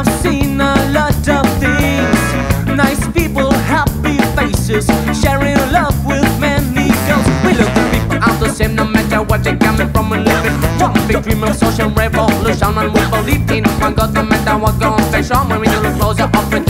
seen a lot of things. Nice people, happy faces, sharing love with many girls. We look the people out the same, no matter what they coming from and living. One big dream of social revolution, and we believe in one God, no matter what going face on. When we look closer, up